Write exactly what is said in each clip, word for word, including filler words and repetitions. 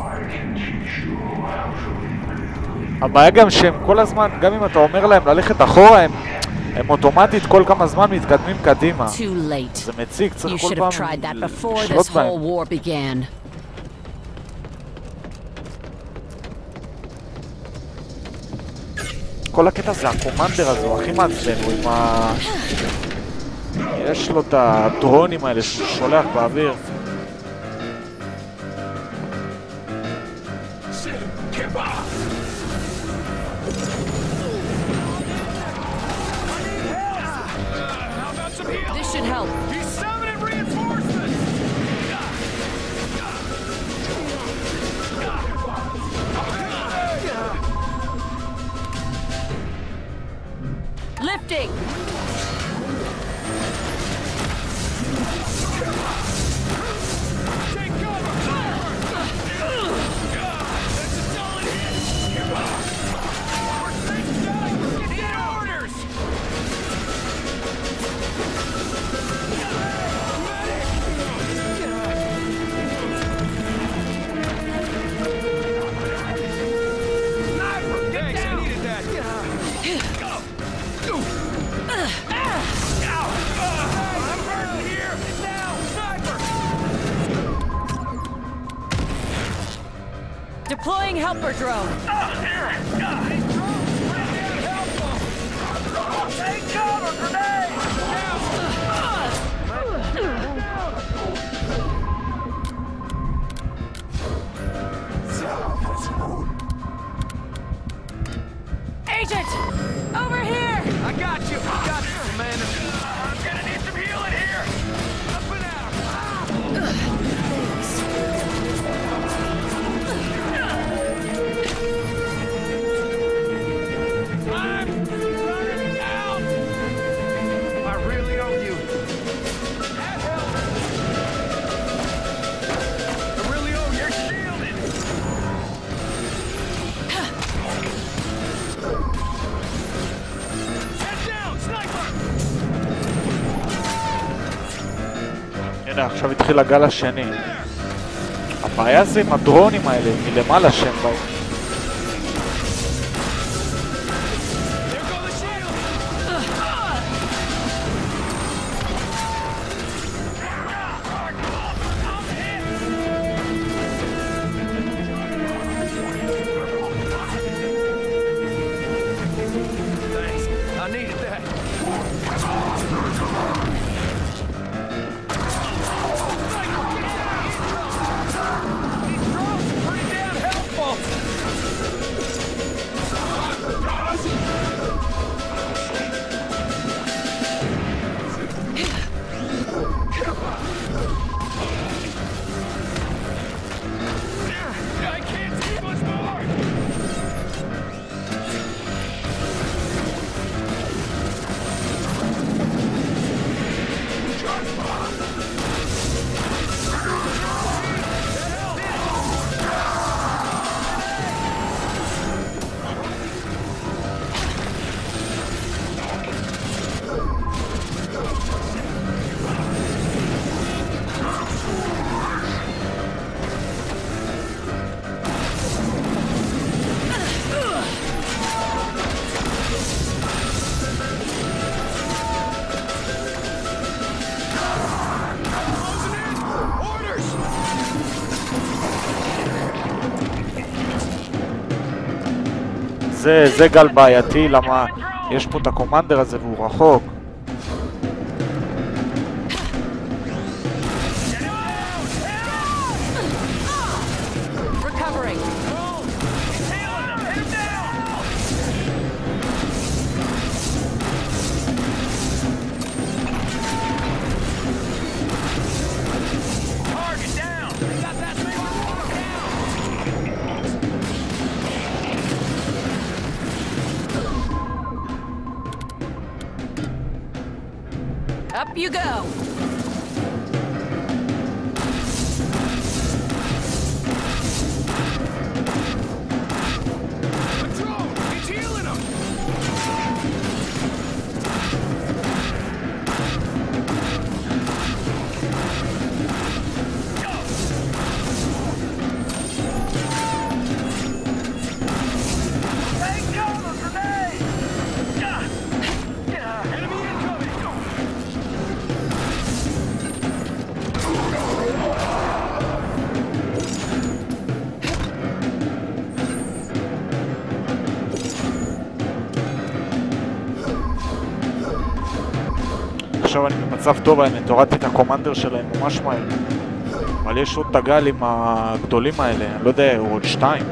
הבעיה גם שהם כל הזמן, גם אם אתה אומר להם ללכת אחורה, הם, הם אוטומטית כל כמה זמן מתקדמים קדימה. זה מציג, צריך כל פעם לשלוט בהם. כל הקטע זה הקומנדר הזה, הוא הכי מעצבן, הוא עם ה... יש לו את הדרונים האלה שהוא שולח באוויר. Lifting. Take cover. That's a solid hit. Get orders. Sniper. Thanks, I needed that. Deploying helper drone. Take cover, grenade! Agent! Over here! I got you! I got you, Commander! I'm gonna need some healing here! Up and out! I'm running out! I really owe you. That helps! I really owe you. You're shielded! הנה, עכשיו התחיל הגל השני. הבעיה זה עם הדרונים האלה, מלמעלה שהם באים. זה, זה גל בעייתי, למה יש פה את הקומנדר הזה והוא רחוק. עכשיו אני במצב טוב, אני הורדתי את הקומנדר שלהם ממש מהר. אבל יש עוד תגלים הגדולים האלה, אני לא יודע, עוד שתיים.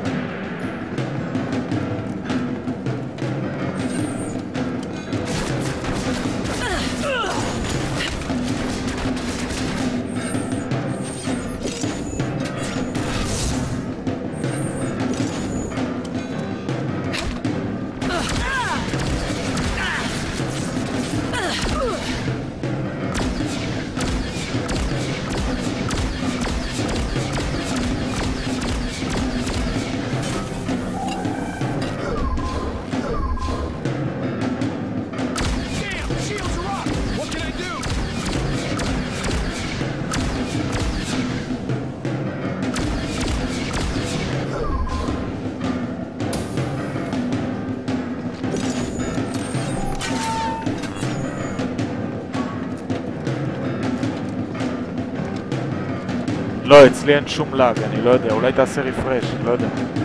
לא, אצלי אין שום לאג, אני לא יודע, אולי תעשה רפרש, אני לא יודע.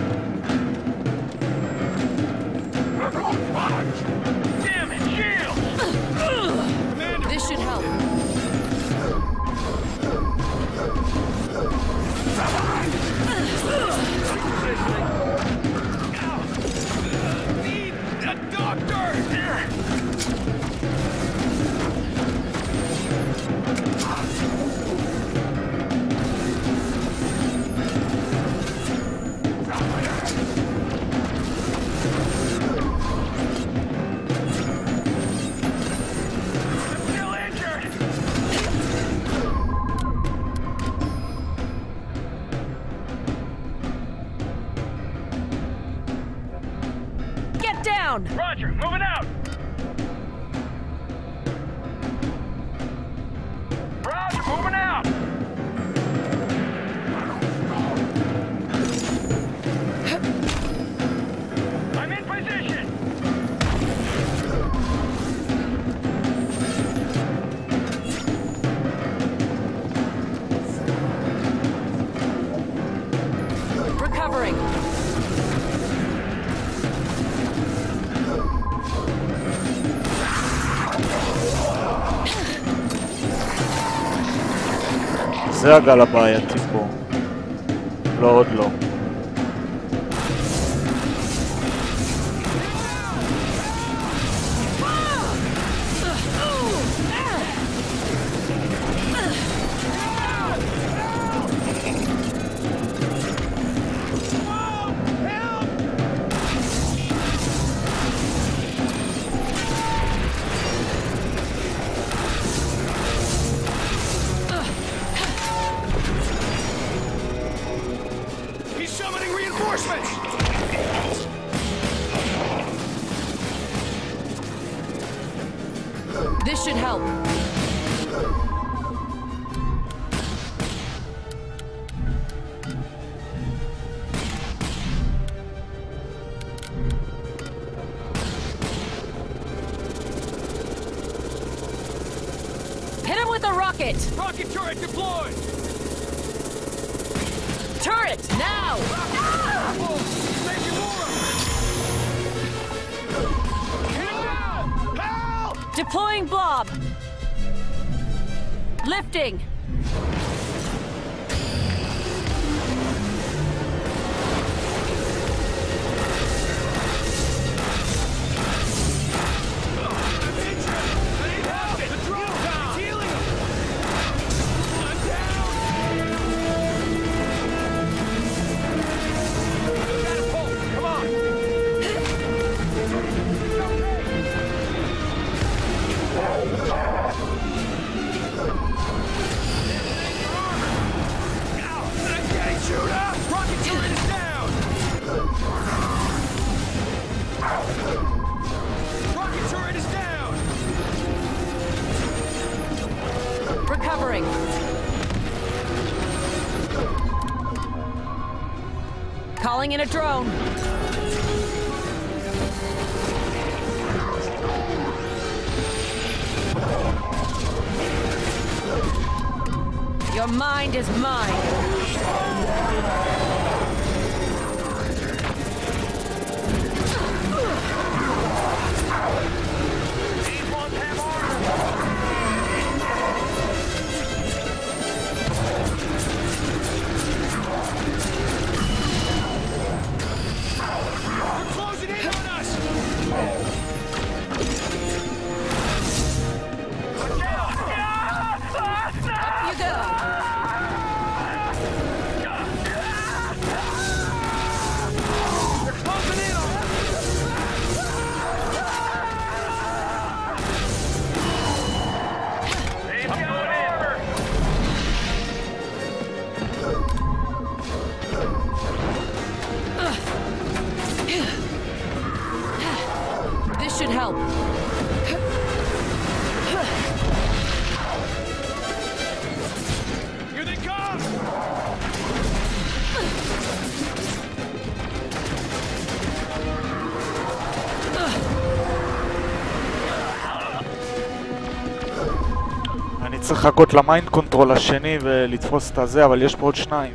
Roger, moving out! Roger, moving out! I'm in position! Recovering. זה הגל הבעייתי פה. לא, עוד לא. This should help. Hit him with a rocket! Rocket turret deployed! Turret, now! Ah! Oh, making more! Hit down! Help! Deploying blob. Lifting. Recovering. Calling in a drone. Your mind is mine. צריך לחכות למיינד קונטרול השני ולתפוס את הזה, אבל יש פה עוד שניים.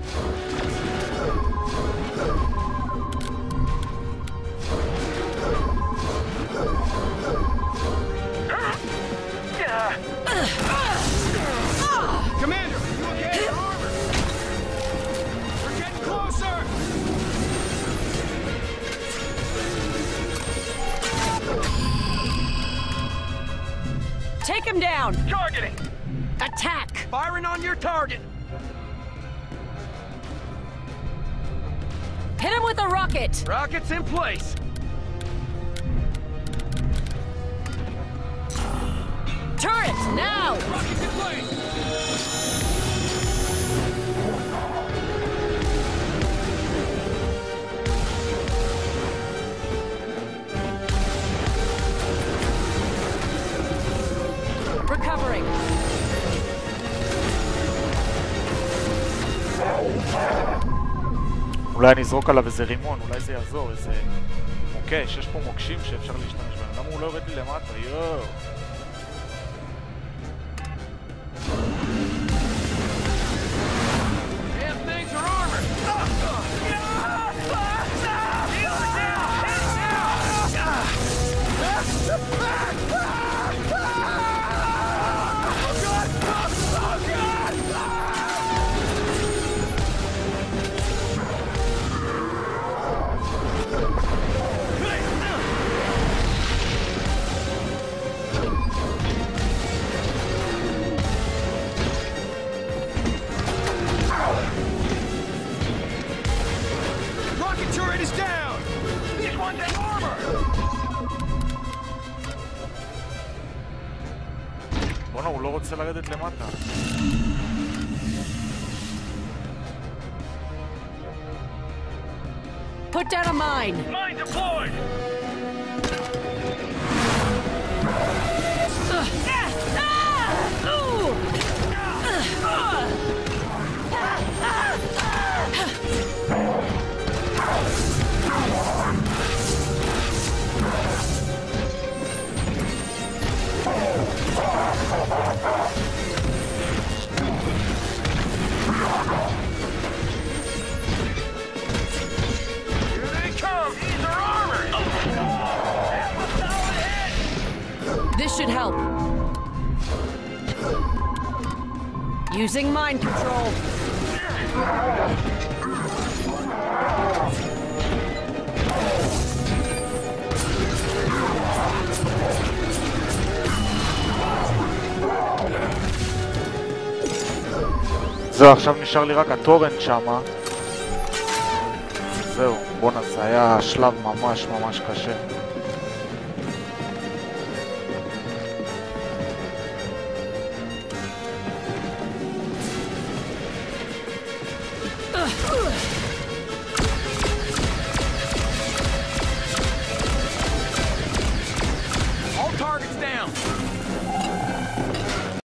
Take him down! Targeting! Attack! Firing on your target! Hit him with a rocket! Rockets in place! Turret, now! Rockets in place! Recovering. אולי נזרוק עליו איזה רימון, אולי זה יעזור, איזה מוקש, יש פה מוקשים שאפשר להשתמש בהם. למה הוא לא יורד לי למטה? יואו. בוא'נה, הוא לא רוצה לרדת למטה. Put down a mine. Mine deployed. This should help. Using mind control. זהו, עכשיו נשאר לי רק הטורנט שמה. זהו, בואנה, זה היה שלב ממש ממש קשה.